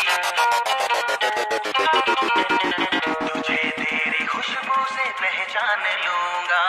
तुझे तेरी खुशबू से पहचान लूंगा।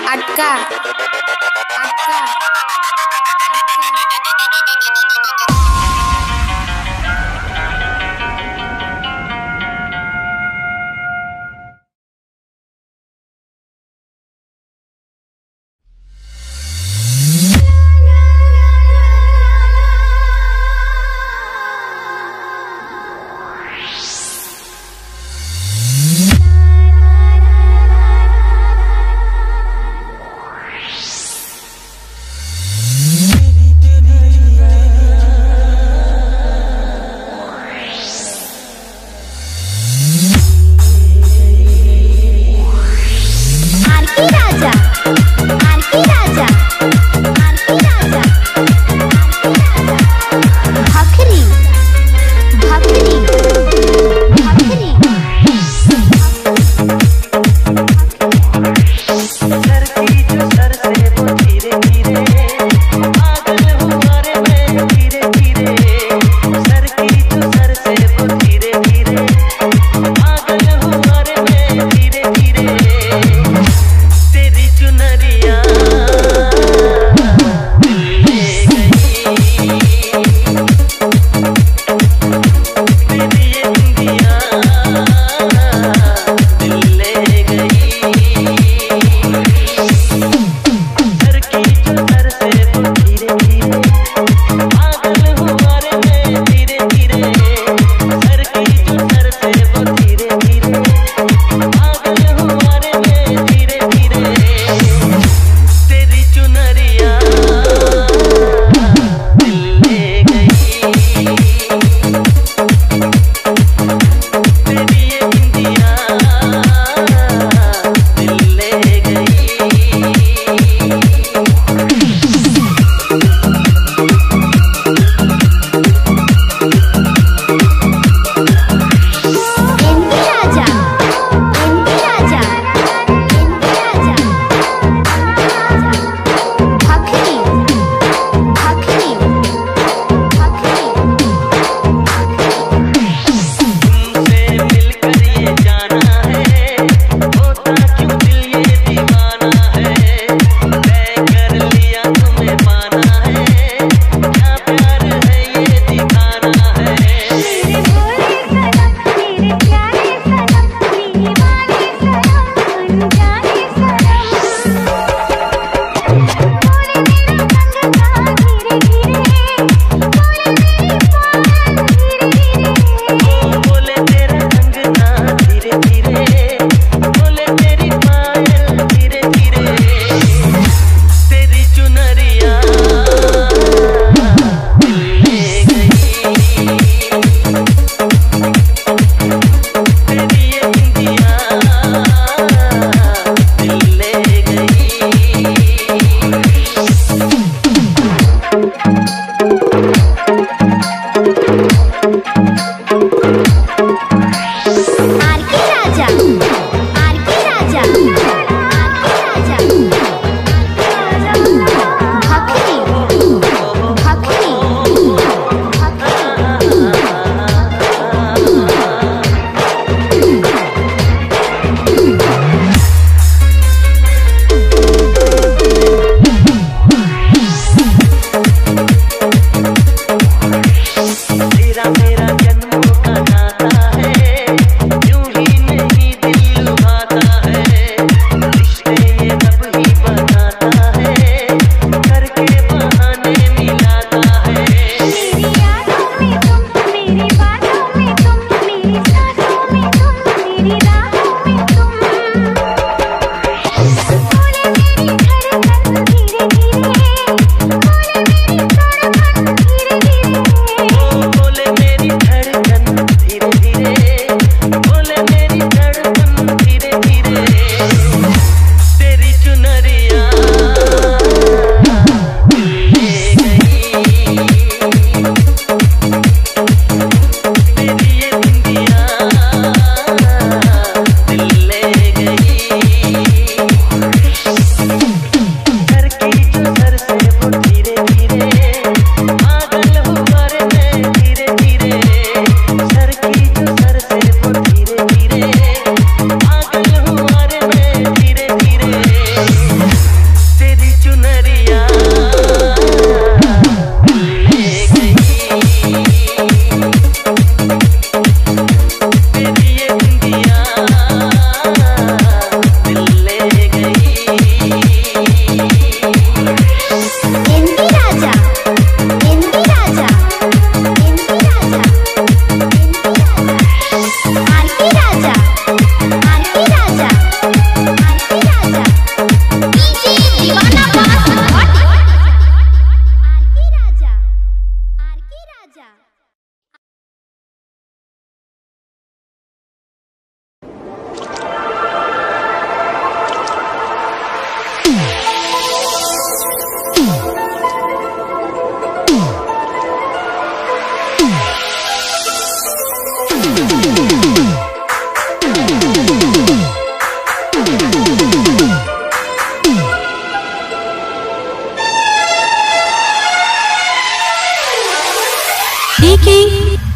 अटका अटका।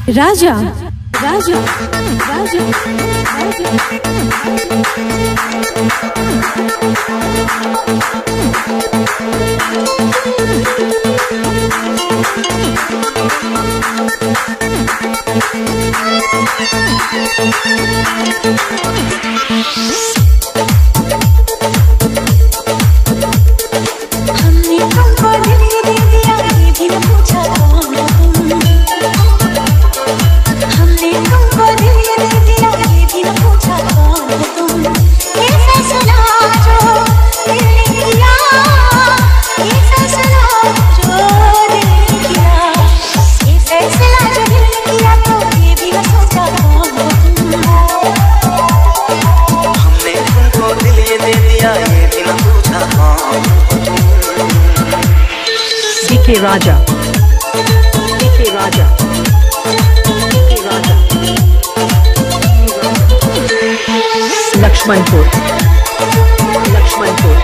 राजा राजा राजा हमने तुमको दिल दे दिया, ये भी न पूछा कौन हो तुम। हमने तुमको दिल दे दिया, ये भी न पूछा कौन हो तुम। ये फैसला जो दिल ने किया, ये फैसला जो दिल ने किया, ये फैसला जो दिल ने किया, तो ये भी न सोचा कौन हो तुम। हमने तुमको दिल ये दे दिया, ये भी न पूछा कौन हो तुम। DK Raja DK Raja DK Raja Lakshmanpur Lakshmanpur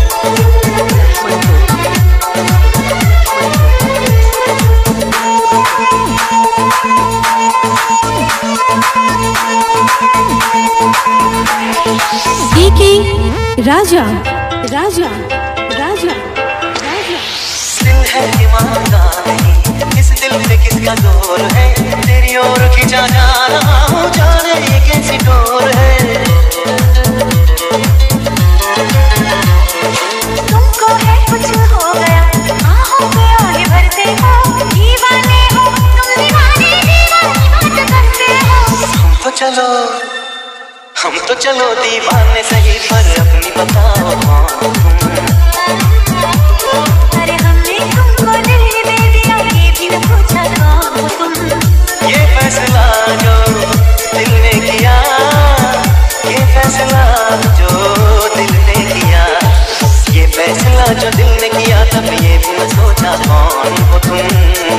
DK Raja Raja Raja दिल है ईमानदार नहीं, इस दिल में किसका जोर है। तेरी ओर खिंचा जा रहा हूँ, जाने ये कैसी डोर है। तुमको है कुछ हो गया, आहों पे आगे भरते हो, दीवाने हो तुम, दीवानी दीवानी बात करते हो। हम तो चलो दीवाने सही, पर अपनी बताओ कौन तुम। अरे हमने तुमको दिल दे दिया, ये भी न पूछा कौन हो तुम। ये फैसला जो दिल ने किया, ये फैसला जो दिल ने किया, ये फैसला जो दिल ने किया, तब ये भी न सोचा कौन हो तुम।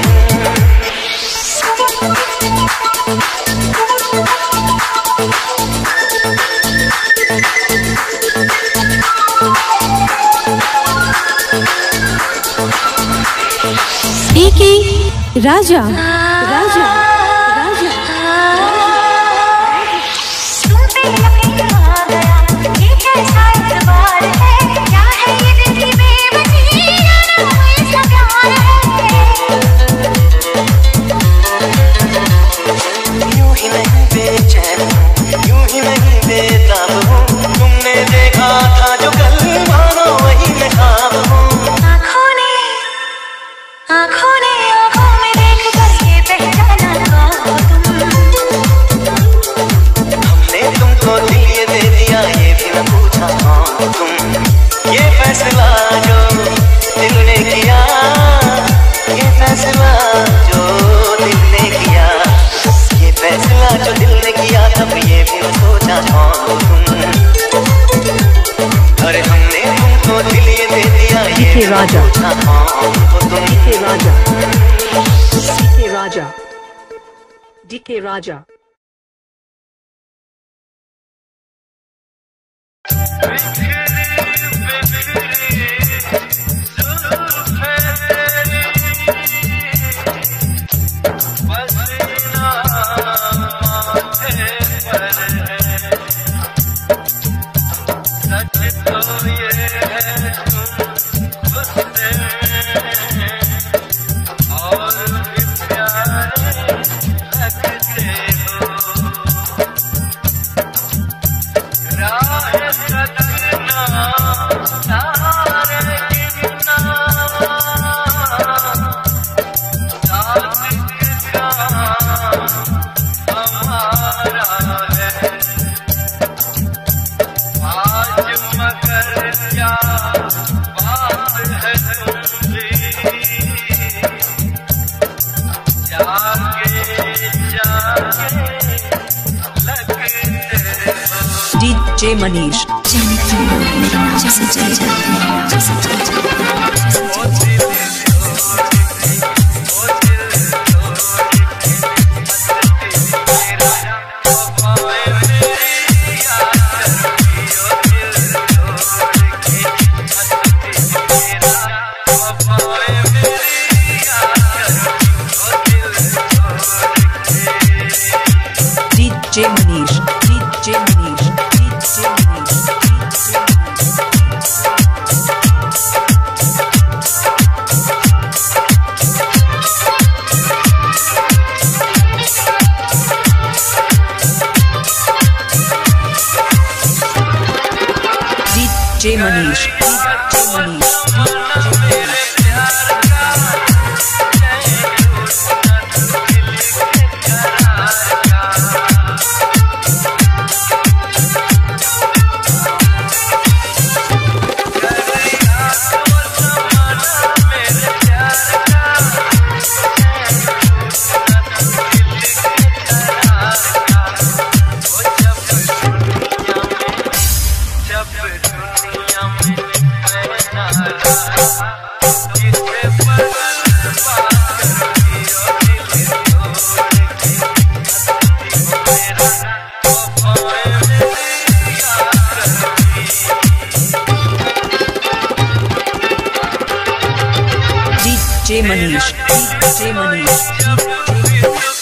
डीके राजा राजा राजा तुम पे यकीन आ गया, ये कैसा एतबार है, क्या है ये दिल की बेबसी, या ना ऐसा प्यार है। यूं ही नहीं बेचैन हूँ, यूं ही नहीं बेताब हूँ। तुमने देखा था जो कल, मानो वही मैं ख्वाब हूँ। आँखों में देख कर ये पहचाना कौन हो तुम। हमने तुमको दिल ये दे दिया, ये भी न पूछा कौन हो तुम। ये फैसला जो दिल ने किया, ये फैसला जो दिल ने किया, ये फैसला जो दिल ने किया, तब ये भी न सोचा कौन हो तुम। अरे हमने तुमको दिल ये दे दिया, ये भी न पूछा कौन हो तुम। DK Raja DK Raja DK Raja DJ Manish जाने क्यों लोग मेरे नाम से चले जाते हैं, मेरे नाम से चले जाते हैं। DJ Manish. DJ Manish.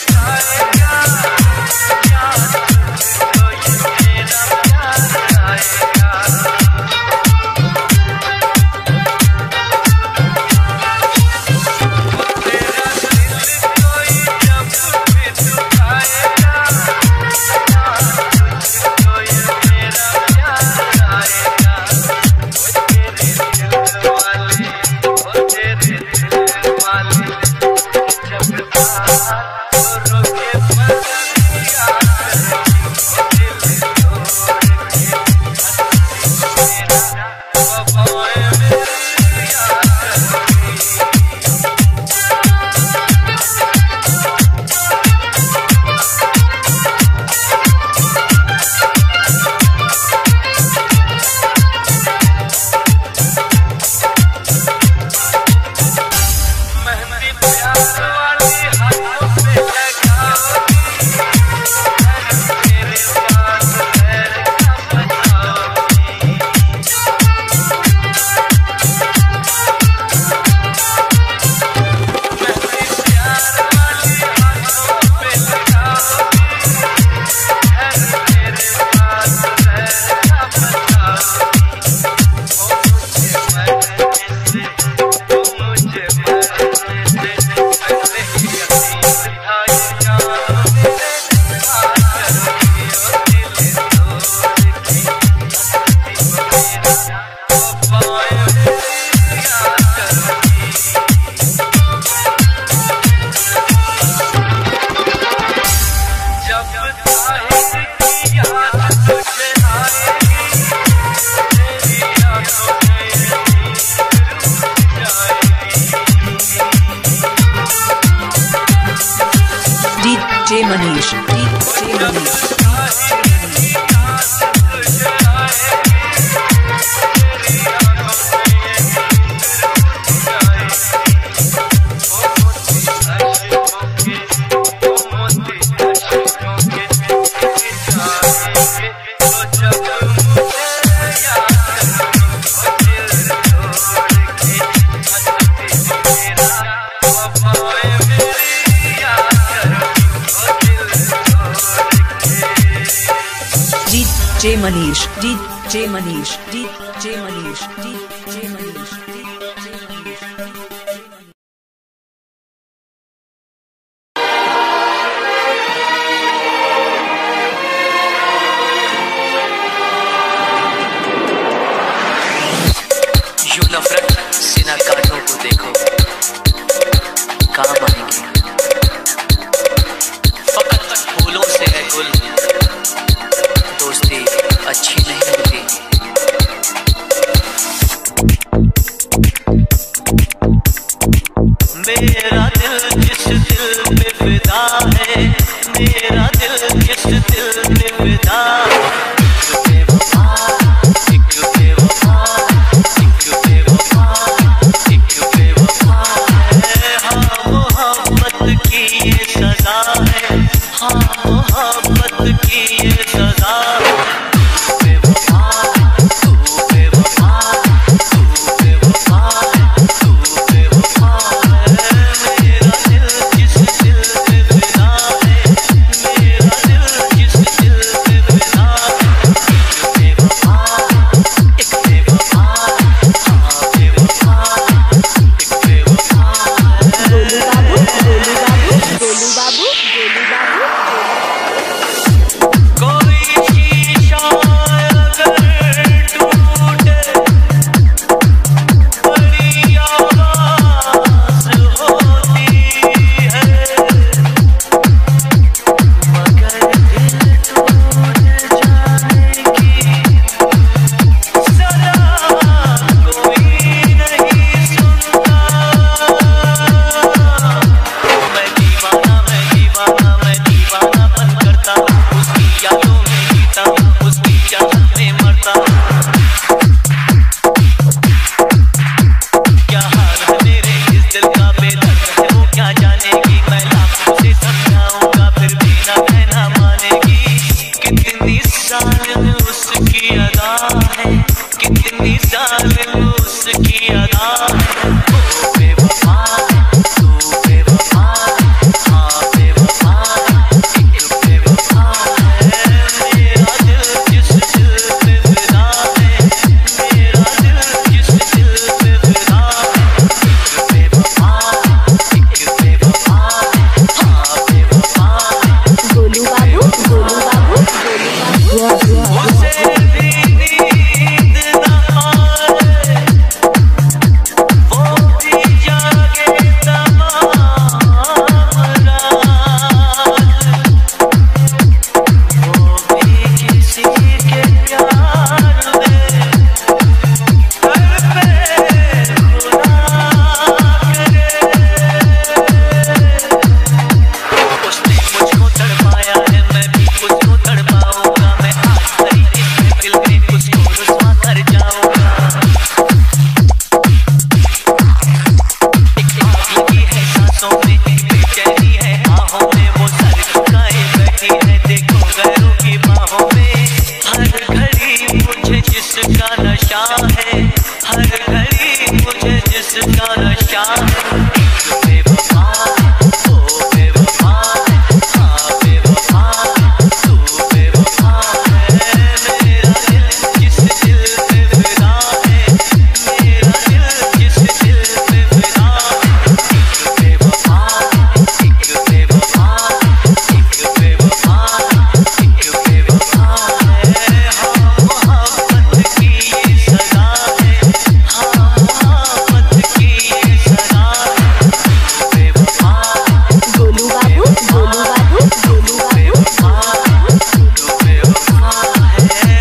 DJ Manish. DJ Manish. DJ Manish, DJ Manish, DJ Manish, DJ Manish, DJ Manish. यूं नफरत सिना काटों को देखो काम आएंगे फकत फूलों से है गुल दोस्ती अच्छी नहीं होती मेरा दिल किस दिल पे फिदा है मेरा दिल किस दिल पे फिदा कितनी जालिम उसकी अदा है ओ बेवफा जिसका नशा है बेवफा ओ बेवफा हाँ बेवफा तू बेवफा है मेरा दिल किस दिल पे फिदा है मेरा दिल किस दिल पे फिदा है एक बेवफा एक बेवफा एक बेवफा एक बेवफा है हाँ मोहब्बत की सजा है हाँ मोहब्बत की सजा है बेवफा गोलू बाबू गोलू बाबू गोलू बाबू बेवफा तू बेवफा है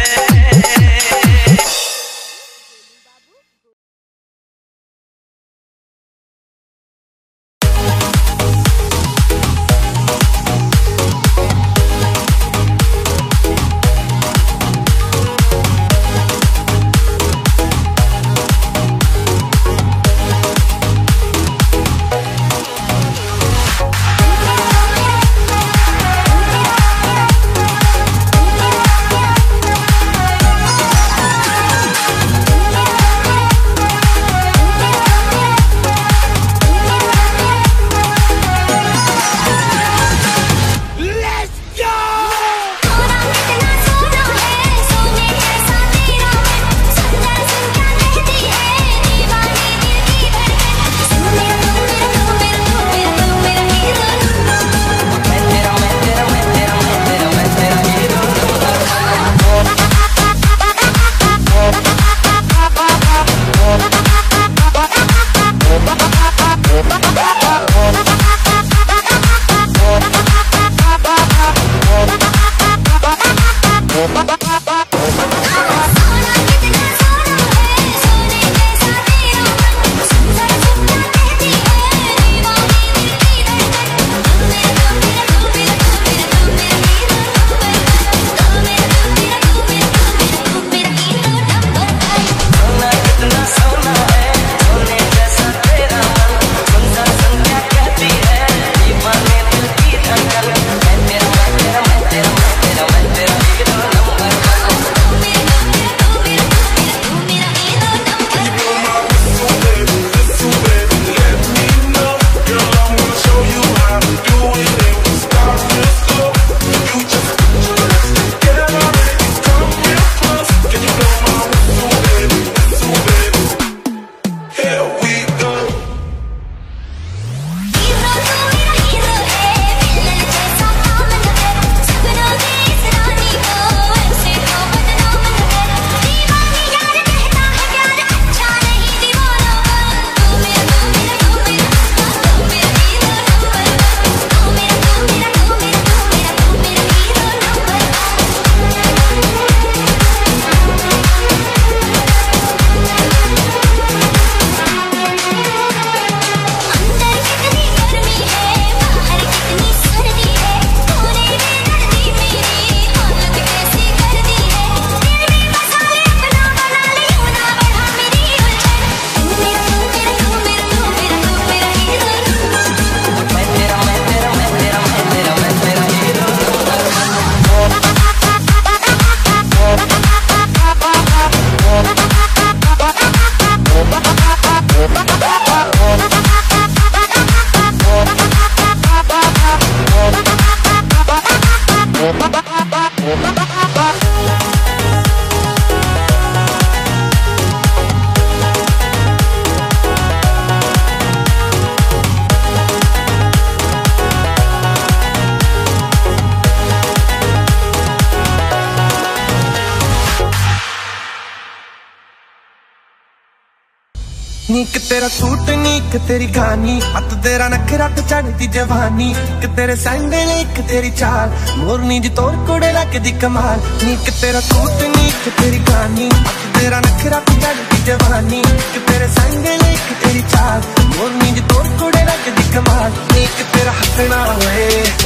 नीक तेरा सूट नीक तेरी गानी हथ तेरा नखरा ते चढ़ती जवानी कि तेरे सैंडल एक तेरी चाल मोरनी जी तोर कुड़े लग दी कमाल नीक तेरा सूट नीक तेरी गानी हथ तेरा नखरा ते चढ़ती जवानी कि तेरे सैंडल एक तेरी चाल मोरनी जी तोर कुड़े लग दी कमाल नीक तेरा हसना होए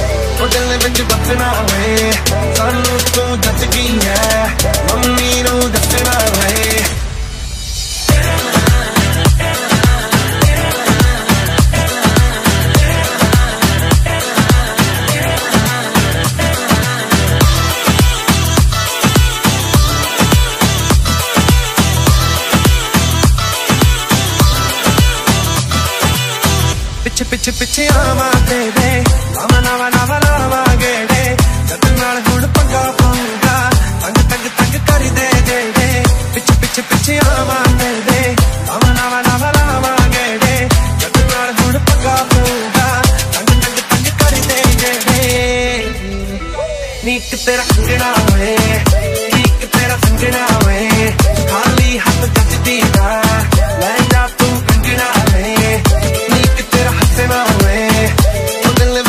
ओ दिल विच बसना होए सानू तू दस गई है मम्मी नू दसना होए पिछे पिछे पिछे आवा तेरे लावा लावा लावा लावा गेड़े जद नाल हुण पंगा पाऊंगा तंग तंग तंग कर दे जेड़े पिछे पिछे पिछे आवा तेरे लावा लावा लावा लावा गेड़े जद नाल हुण पंगा पाऊंगा तंग तंग तंग कर दे जेड़े नीक तेरा अंगना वे नीक तेरा संगना वे खाली हाथ जचदी ना ले जा तू कंगना वे नीक तेरा हसना वे दिल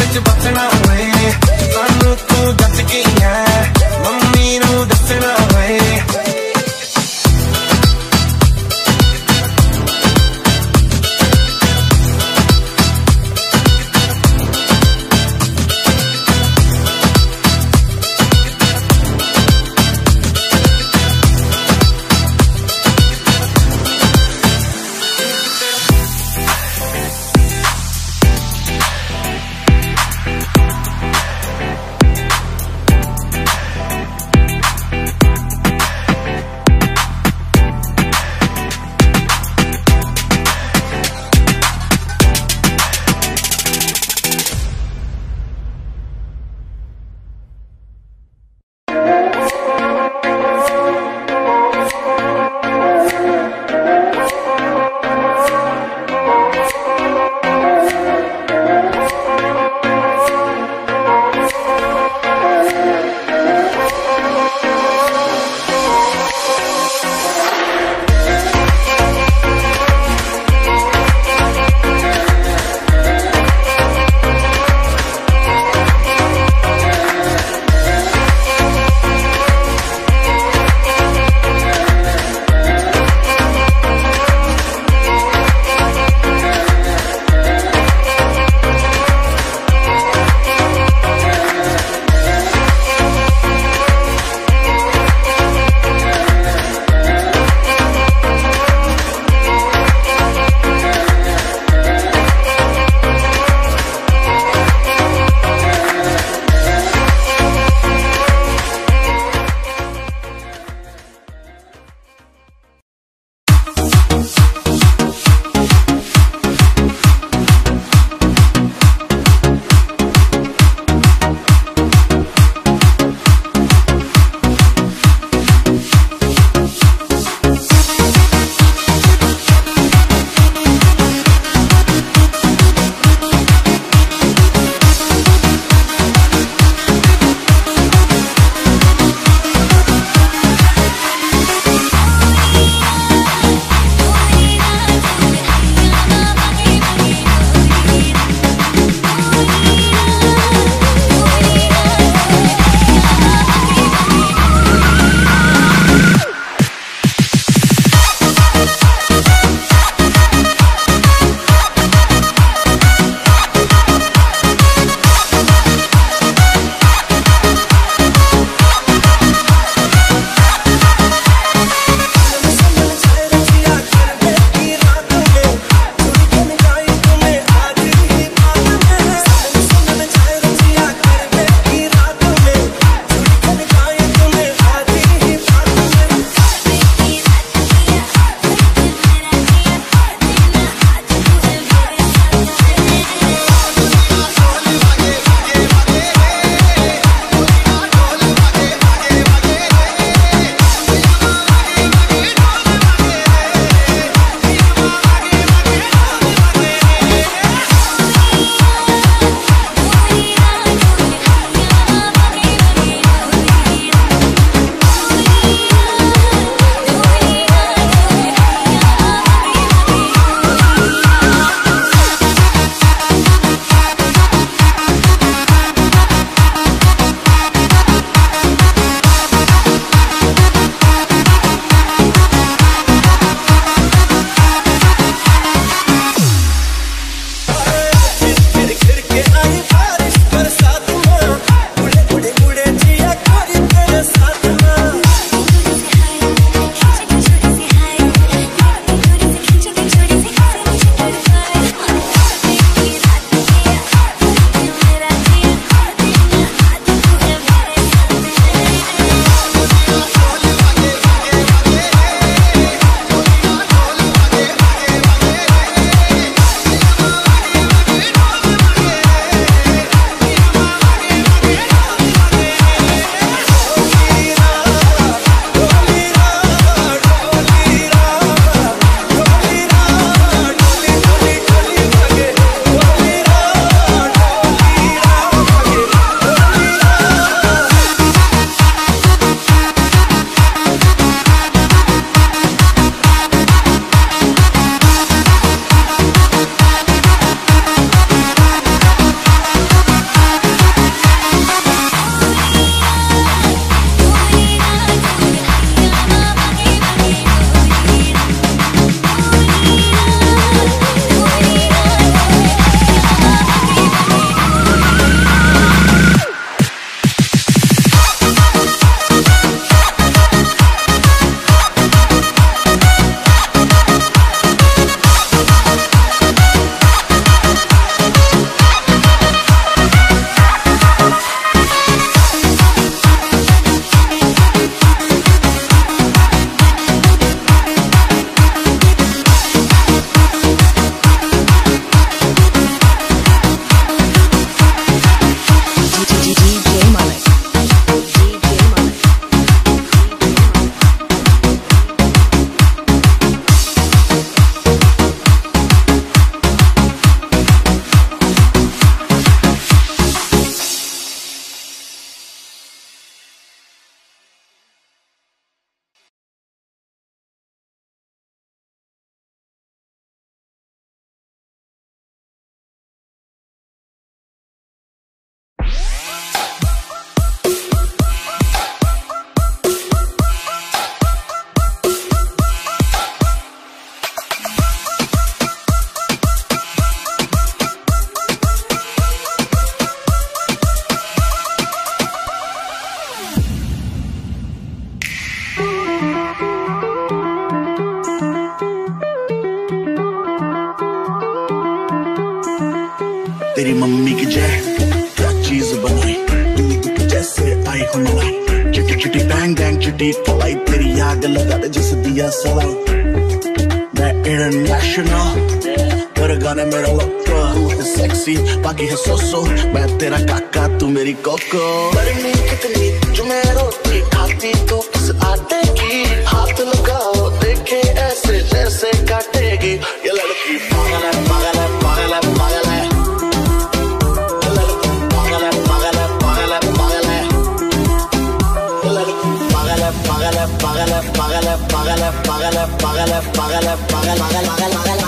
तेरी मम्मी की जय क्या चीज बनाई दूध जैसे आई हो मलाई चिटी चिटी बैंग बैंग चिटी पलाई तेरी आग लगा दे जैसे दिया सलाई मैं इंटरनेशनल तेरे गाने मेरा लोको तू है सेक्सी बाकी है सोसो मैं तेरा काका तू मेरी कोको गर्मी कितनी जो मैं रोटी खाती तू किस आटे की हाथ लगाओ देखे ऐसे जैसे काटेगी ये लड़की पागल है पागल है पागल है पागल है ये लड़की पागल है पागल है पागल है पागल है ये लड़की पागल है पागल है पागल है पागल है पागल है पागल है पागल है पागल है पागल पागल पागल पागल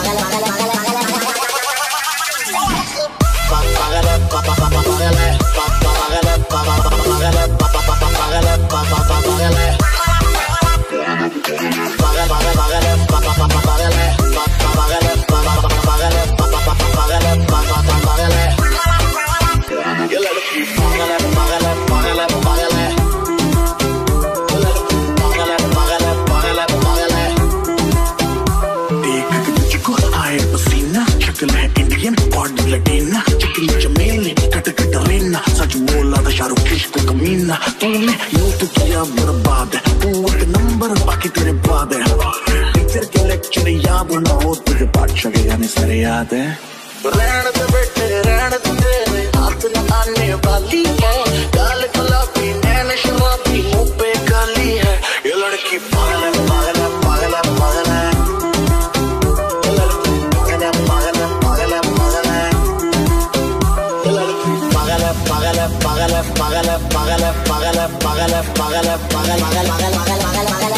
तूने यूं तो किया बर्बाद है तू एक नंबर बाकी तेरे बाद है टीचर के लेक्चर याद ना हो तुझे बादशाह के गाने सारे याद है रहने दे बेटे रहने दे तेरे हाथ न आने वाली है गाल गुलाबी नैन शराबी मुंह पे काली है ये लड़की पागल है पागल है पागल है पागल है ये लड़की पागल है पागल है पागल है पागल है ये लड़की पागल है पागल है पागल है पागल है पागल है पागल है पागल है पागल है पागल पागल पागल पागल पागल पागल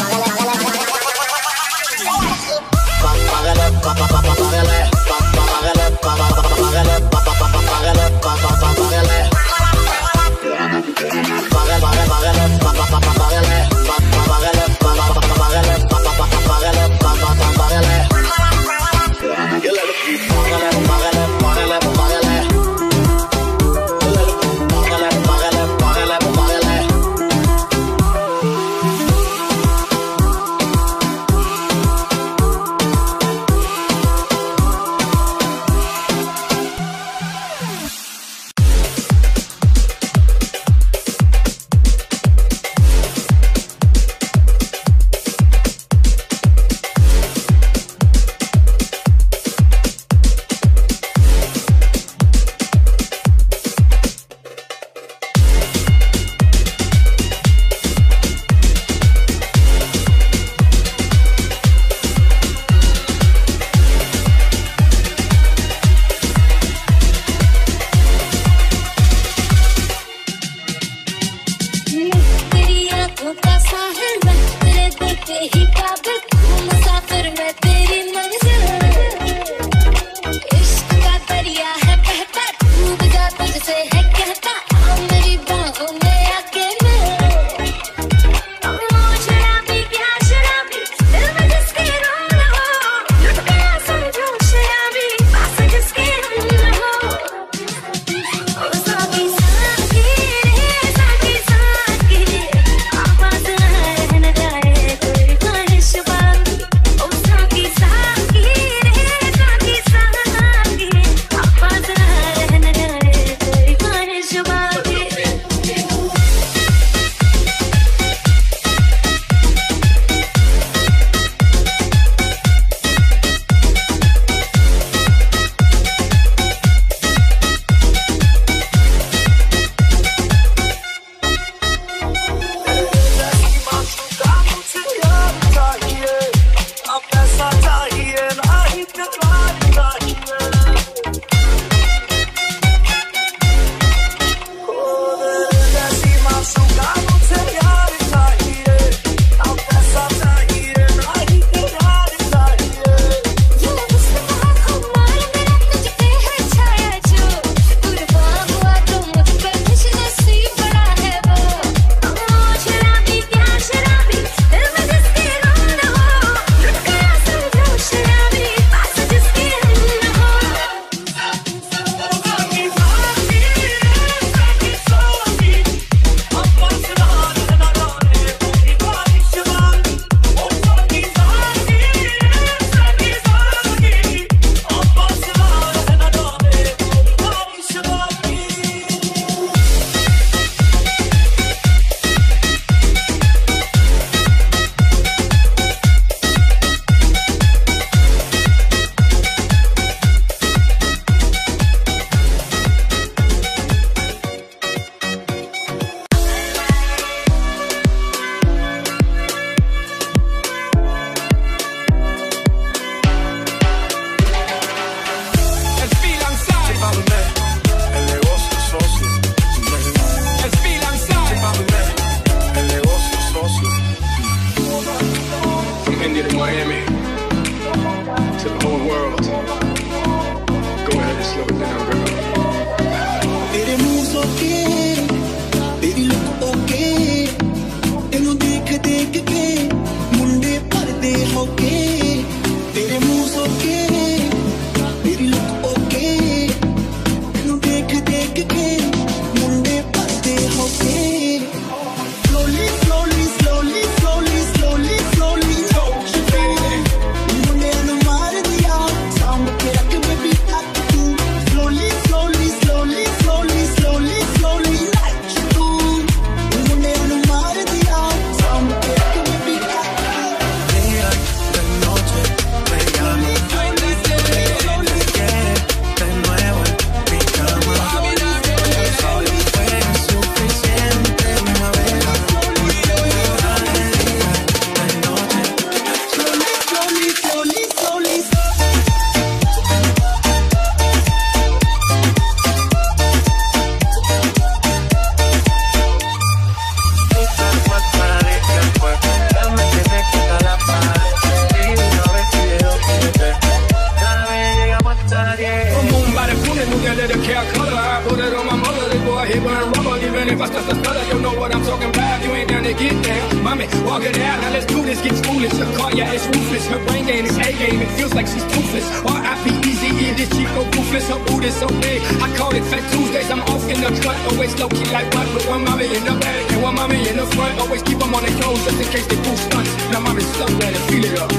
पागल है पागल है पागल है पागल है पागल है पागल है world. Go ahead and slow it down, girl. तेरे moves okay, तेरी look okay, तेनू देख देख के मुंडे भरदे होके. तेरे moves okay, तेरी look okay, तेनू देख देख के मुंडे भरदे होके. Slowly, slowly, slowly, slowly, slowly, slowly, slowly, baby. मुंडे नु मार दिया, सांभ के रख baby तक तू. Slowly, slowly, slowly, slowly, slowly, slowly, like you do. मुंडे नु मार दिया, सांभ के रख baby तक तू. Día de noche me llama, slowly, slowly, slowly, de nuevo en mi cama. Solo fue suficiente una vez. Walk it out, now let's do this, get foolish. Her car, yeah, it's ruthless. Her brain game is A-game, it feels like she's toothless. R.I.P.E.Z.E, this cheap, no ruthless. Her boot is so big, I call it Fat Tuesdays. I'm off in the cut, always low-key like what? But one mommy in the back and one mommy in the front. Always keep them on their toes just in case they pull stunts. Now mommy's stuck there and feel it up.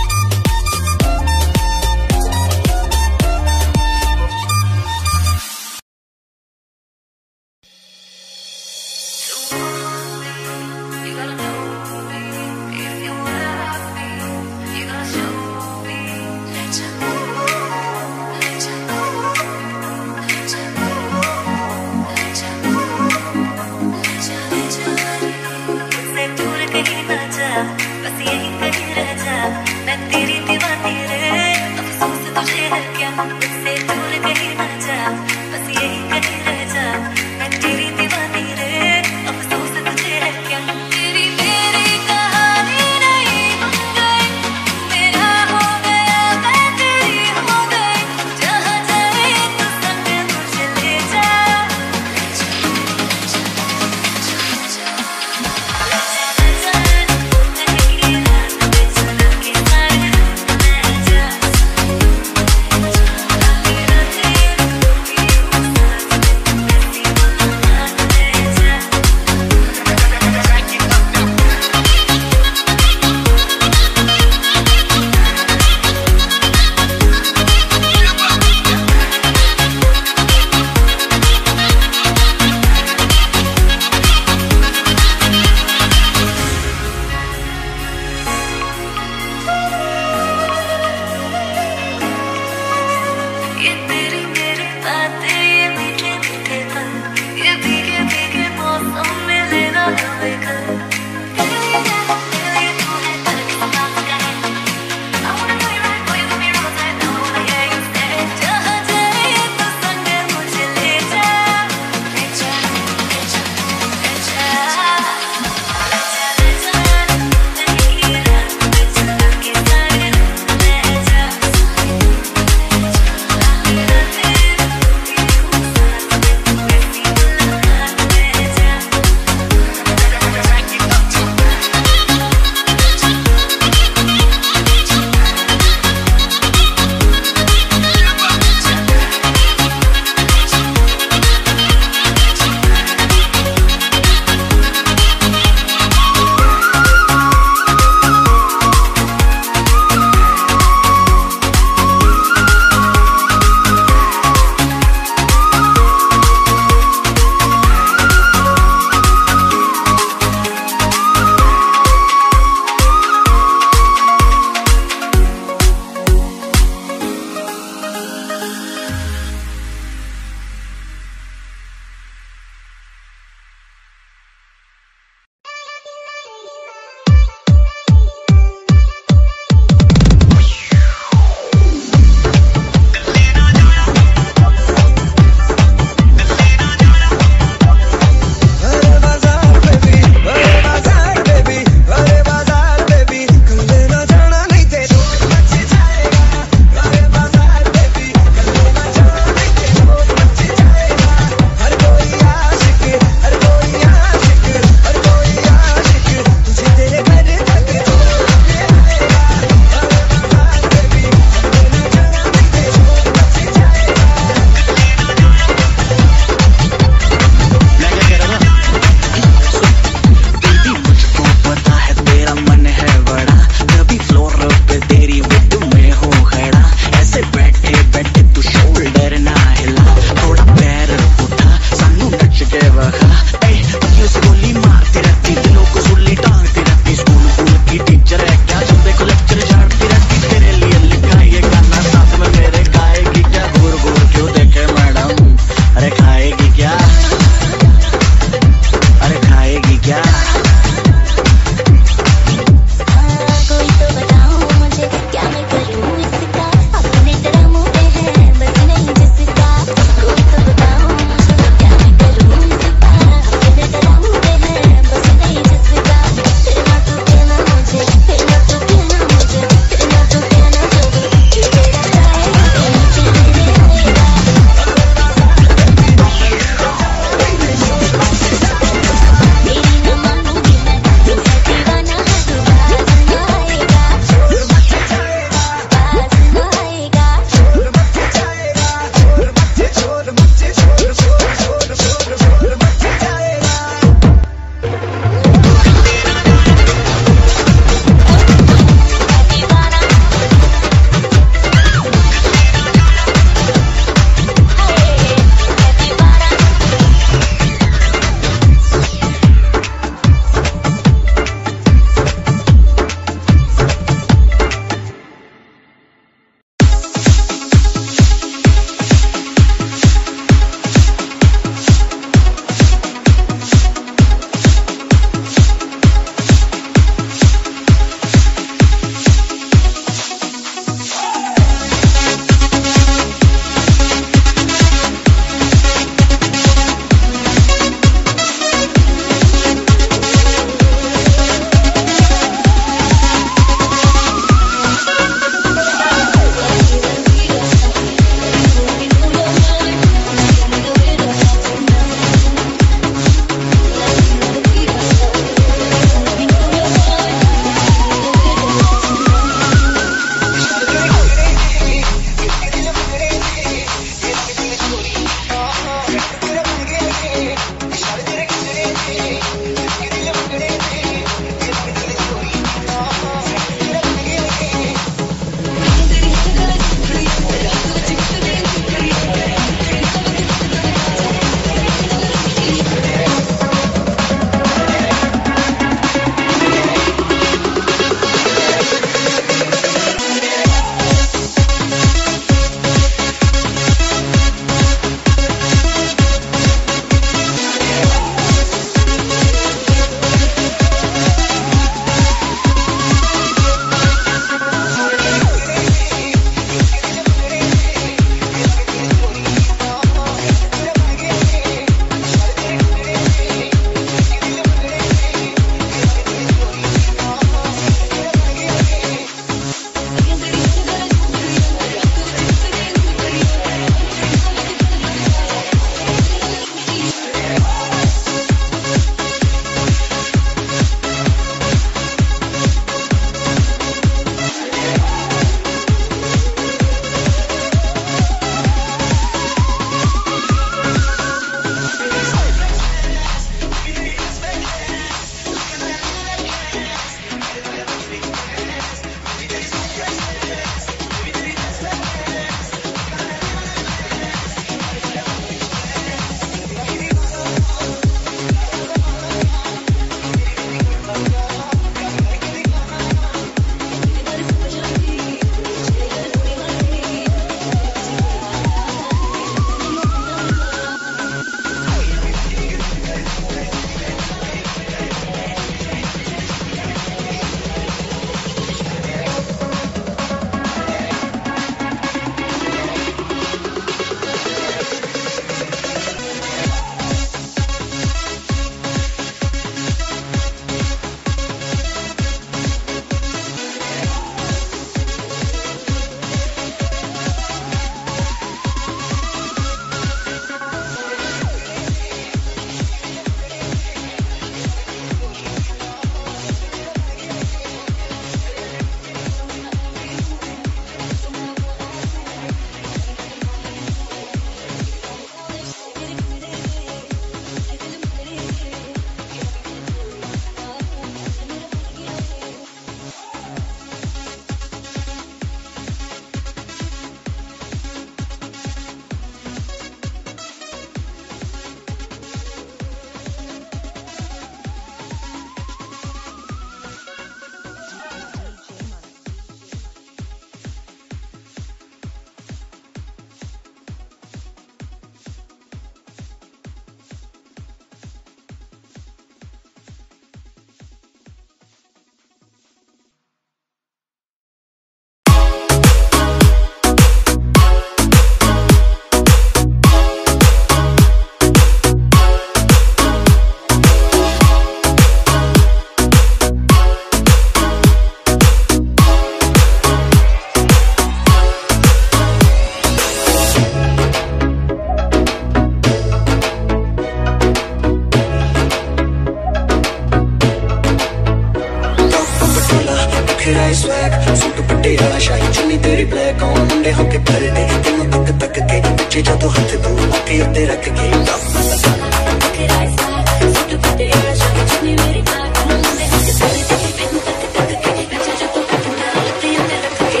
तेरा swag suit Patiala शाही चुन्नी तेरी black on मुंडे होके भरदे तेनू तक तक के बच्चे जदों हथ तू अखी उत्ते रख के तेरा स्वैग सूट पटियाला शाही चुन्नी मेरी ब्लैक ऑन मुंडे होके भरदे तेनू तक तक के बच्चे जदों हथ तू अखी उत्ते रख के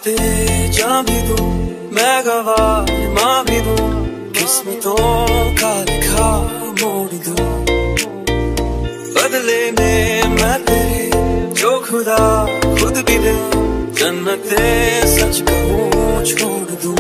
वास्ते जा भी दूं, मैं गवाह मां भी दूं, किस्मतों का लिखा मोड़ दूं। बदले में मैं तेरे जो खुदा खुद भी दे, जन्नते सच कहूँ छोड़ दूं।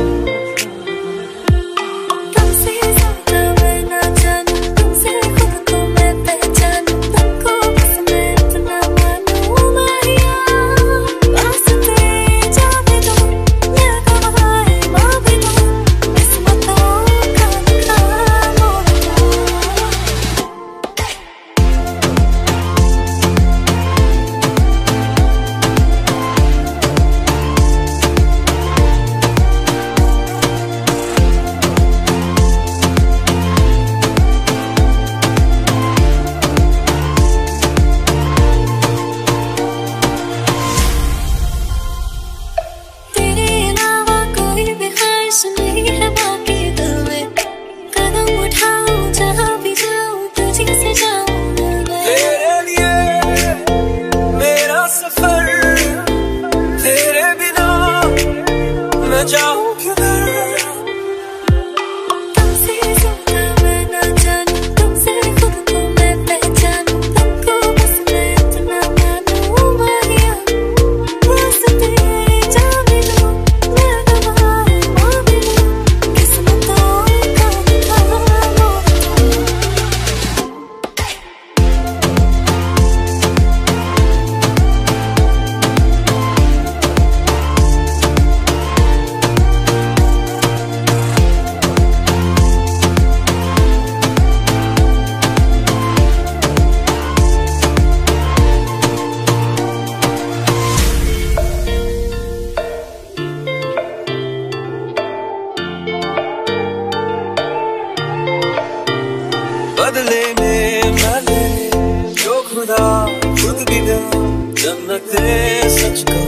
बदले में मैं जो खुदा खुद भी दे, जन्नते सच